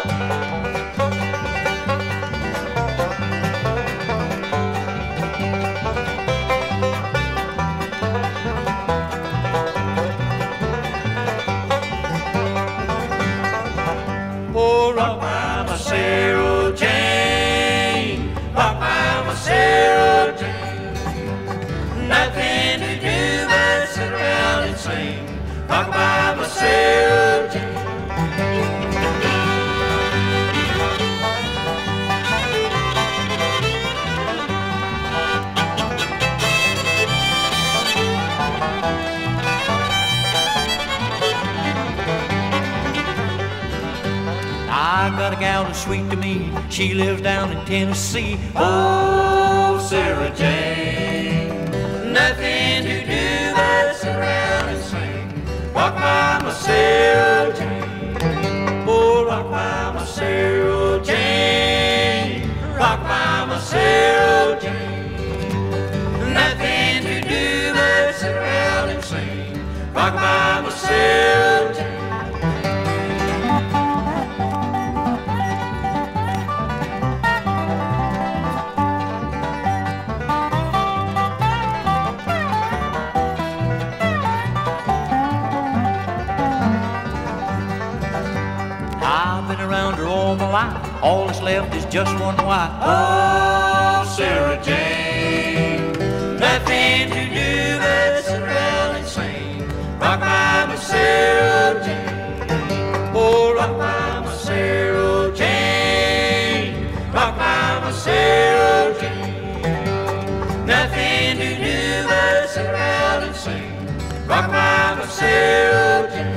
Oh, rock Mama Sarah Jane, rock Mama Sarah Jane. Nothing to do but sit around and sing, rock Mama Sarah Jane. I got a gal that's sweet to me, she lives down in Tennessee. Oh, Sarah Jane, nothing to do but sit around and sing, rock Mama Sarah Jane. Oh, rock Mama Sarah Jane, rock Mama Sarah Jane. Nothing to do but sit around and sing, rock Mama Sarah Jane. I've been around her all my life, all that's left is just one wife. Oh, Sarah Jane, nothing to do but sit around and sing, rock Mama Sarah Jane. Oh, rock Mama Sarah Jane, rock Mama Sarah Jane. Nothing to do but sit around and sing, rock Mama Sarah Jane.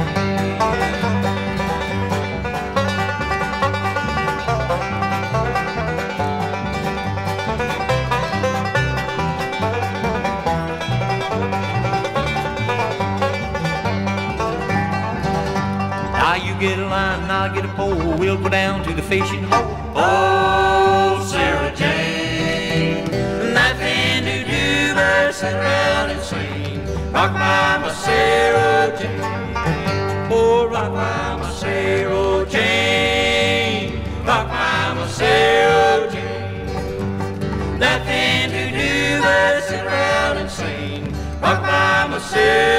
You get a line and I'll get a pole, we'll go down to the fishing hole. Oh, Sarah Jane, nothing to do but sit around and sing, rock Mama Sarah Jane. Oh, rock Mama Sarah Jane, rock Mama Sarah Jane. Nothing to do but sit around and sing, rock Mama Sarah Jane.